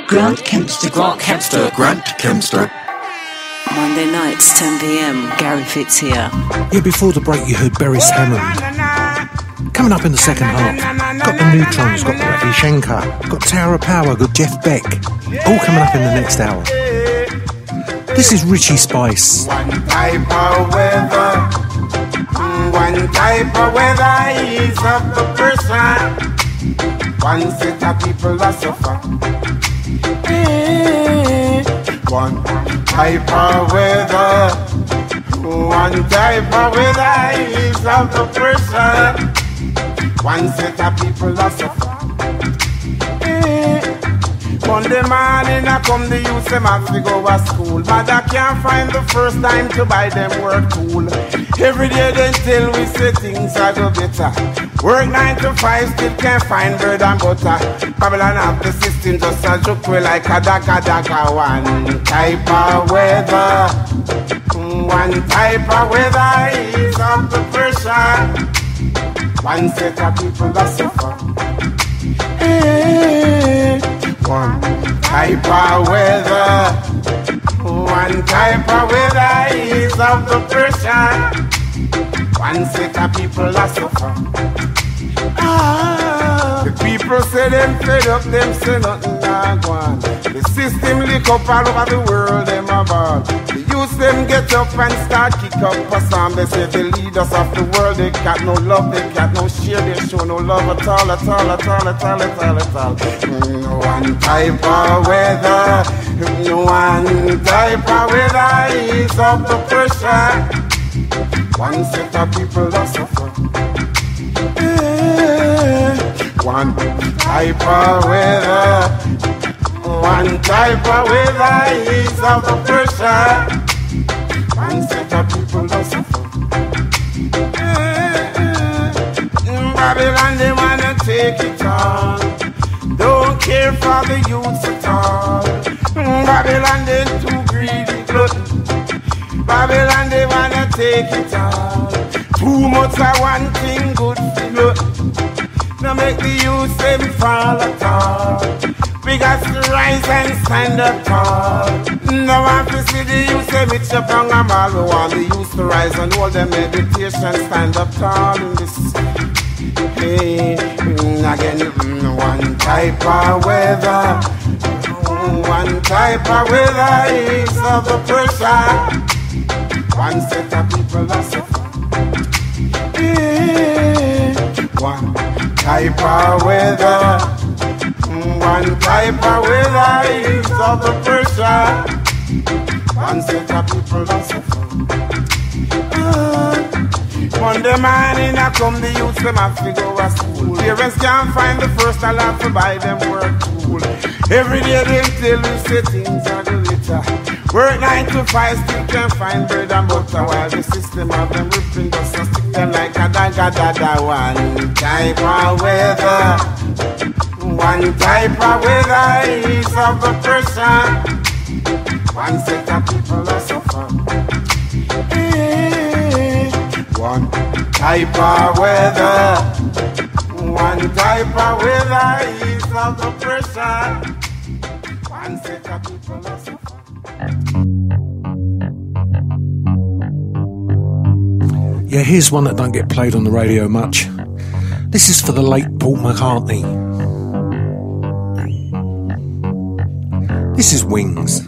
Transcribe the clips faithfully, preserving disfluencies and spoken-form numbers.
Grant Kempster. Grant Kempster. Grant Kempster. Monday nights, ten p.m. Gary Fitz here. Yeah, before the break you heard Beres Hammond. Coming up in the second half, got the Neutrons, got the Ravi Shankar, got Tower of Power, got Jeff Beck. All coming up in the next hour. This is Richie Spice. One type of weather, one type of weather is of the person. One set of people are suffer. One type of weather, one type of weather is of the person. One set of people are suffer. Monday morning I come the youth them have to go to school. Mother can't find the first time to buy them work tool. Every day they tell we say things are go better. Work nine to five, still can't find bread and butter. Babylon have the system just a joke way like a daka daka. One type of weather, one type of weather is of the pressure. One set of people that suffer. One type of weather, one type of weather is of the pressure. One set of people that suffer. Ah, the people say them fed up, them say nothing not go on. The system lick up all over the world, them a ball. The youth them get up and start kick up for some. They say the leaders of the world, they got no love, they got no share, they show no love at all, at all, at all, at all, at all, at all. No one type of weather, no one type of weather is of the pressure. One set of people that suffer. One type of weather, one type of weather is of the pressure. One set of people that suffer. Babylon, they wanna take it on. Don't care for the youths at all. Babylon, they too greedy, glutton. Babylon, they wanna take it on. Too much of one thing good for glutton. Now make the youth them fall at all. We got to rise and stand up tall. Now I have to see the youth them it's up on them all. We want the youth to rise and hold their meditation, stand up tall in this. Hey, again, one type of weather, one type of weather is of the pressure. One set of people that suffer. Hey, one type of weather, one type of weather is of the pressure. One set of people that suffer. Uh, Monday morning I come the youth them have to go to school. Parents can't find the first I have to buy them work tool. Every day they tell me say things are the later. Work nine to five, still can't find bread and butter. While the system of them ripping just to stick them like a dagger dada. One type of weather, one type of weather is of the pressure. One set of people that suffer. Hey, one type of weather, one type of weather is of the pressure. One set of people that suffer. Yeah, here's one that don't get played on the radio much. This is for the late Paul McCartney. This is Wings.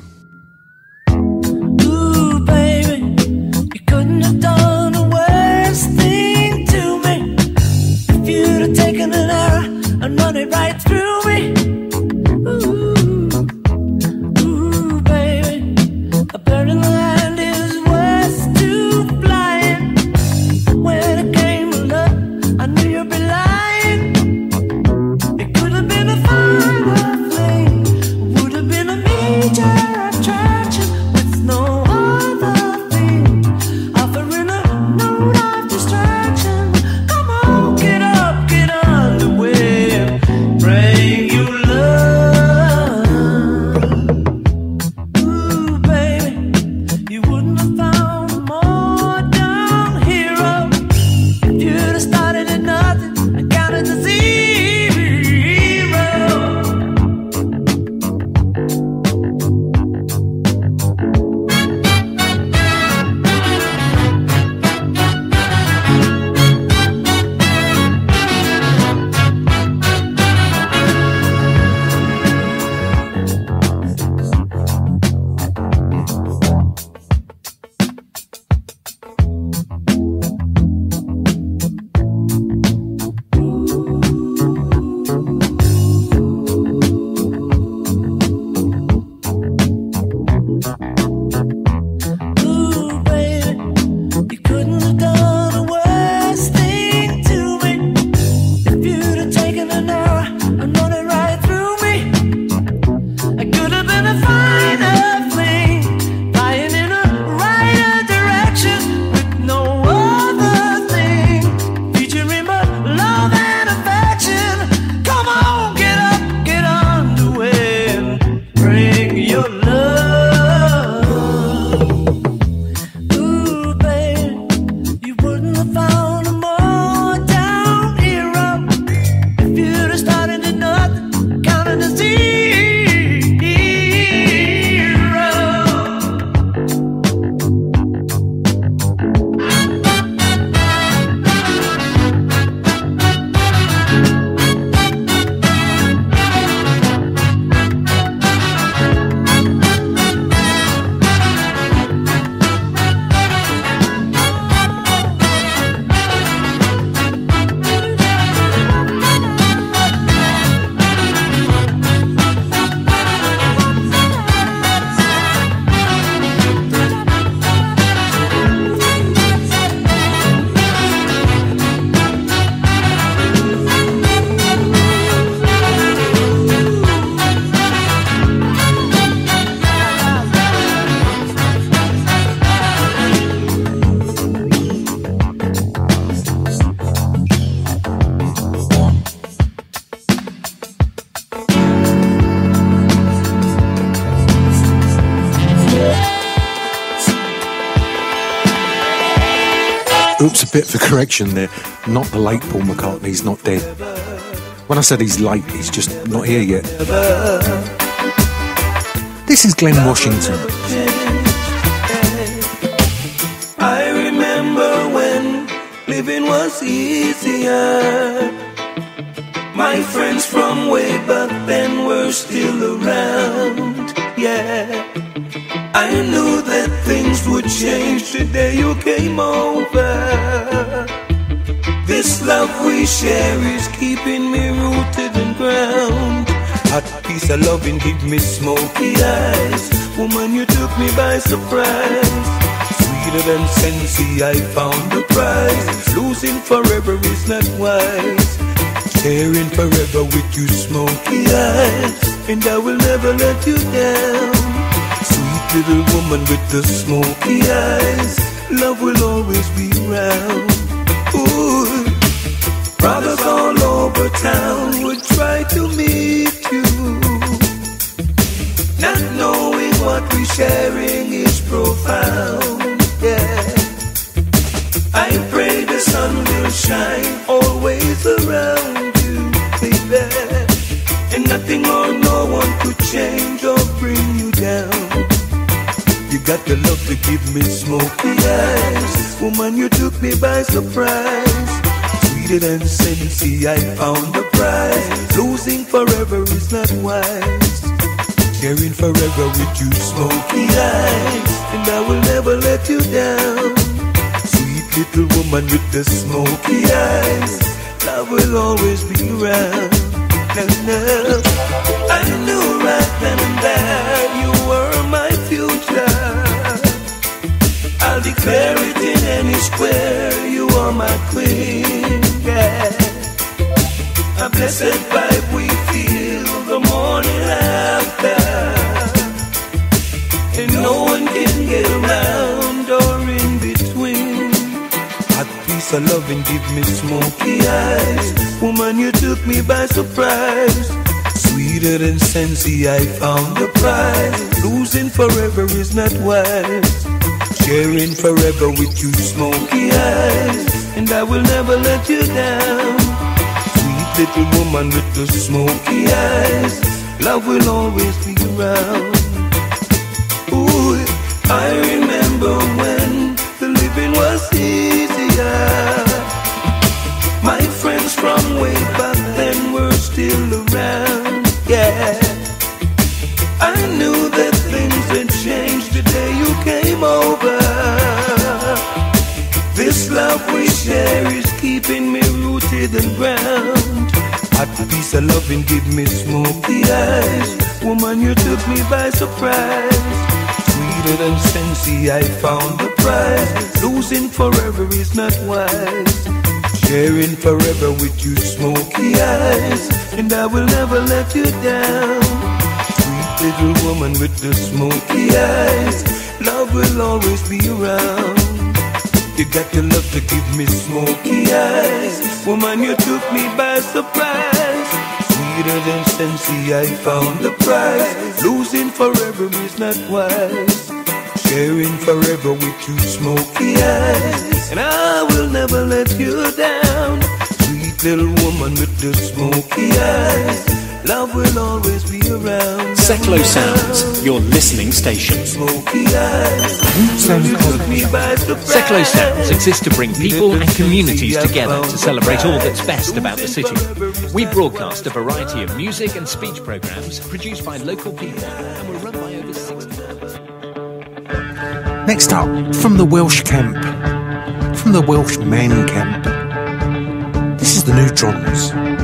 Ooh, baby, you couldn't have done a worse thing to me. If you'd have taken an arrow and run it right through me. Ooh, ooh, baby, a bird in the hand is worse to flying. When it came to love, I knew you'd be lying. It could have been a final fling, would have been a major. Oops, a bit for correction there. Not the late Paul McCartney, he's not dead. When I said he's late, he's just not here yet. This is Glenn Washington. I remember when living was easier. My friends from way back then were still around, yeah. I knew that things would change the day you came over. This love we share is keeping me rooted and ground. Hot piece of loving give me smoky eyes. Woman, you took me by surprise. Sweeter than Sensi, I found the prize. Losing forever is not wise. Sharing forever with you smoky eyes. And I will never let you down. Sweet little woman with the smoky eyes. Love will always be around. Ooh. Brothers all over town would try to meet you, not knowing what we're sharing is profound, yeah. I pray the sun will shine always around you, baby. And nothing or no one could change or bring you down. You got the love to give me smoky eyes. Woman, you took me by surprise. Sweeter than Sensi, I found the prize. Losing forever is not wise. Sharing forever with you smoky eyes. And I will never let you down. Sweet little woman with the smoky eyes. Love will always be around. No, no. I knew right then and there you were my future. I'll declare it in any square. You are my queen, yeah. A blessed vibe we feel the morning after. And no one can get around or in between. Hot piece of loving give me smoky eyes. Woman, you took me by surprise. Sweeter than Sensi, I found the prize. Losing forever is not wise. Sharing forever with you smoky eyes. And I will never let you down. Sweet little woman with the smoky eyes. Love will always be around. Ooh, I remember when the living was easier. My friends from way back then were still around, yeah. I knew that things had changed the day you came over. This love we share is keeping me rooted and ground. Hot piece of loving give me smoky eyes. Woman, you took me by surprise. Sweeter than Sensi, I found the prize. Losing forever is not wise. Sharing forever with you smoky eyes. And I will never let you down. Sweet little woman with the smoky eyes. Love will always be around. You got the love to give me smoky eyes. Woman, you took me by surprise. Sweeter than Sensi, I found the prize. Losing forever is not wise. Sharing forever with you smoky eyes. And I will never let you down. Sweet little woman with the smoky eyes. Love will always be around. Seclo Sounds, your listening station. Smoky eyes. Seclo Sounds exists to bring people and communities together to celebrate all that's best about the city. We broadcast a variety of music and speech programs produced by local people and were run by over sixty. Next up, from the Welsh camp, from the Welsh men camp, this is the Neutrons.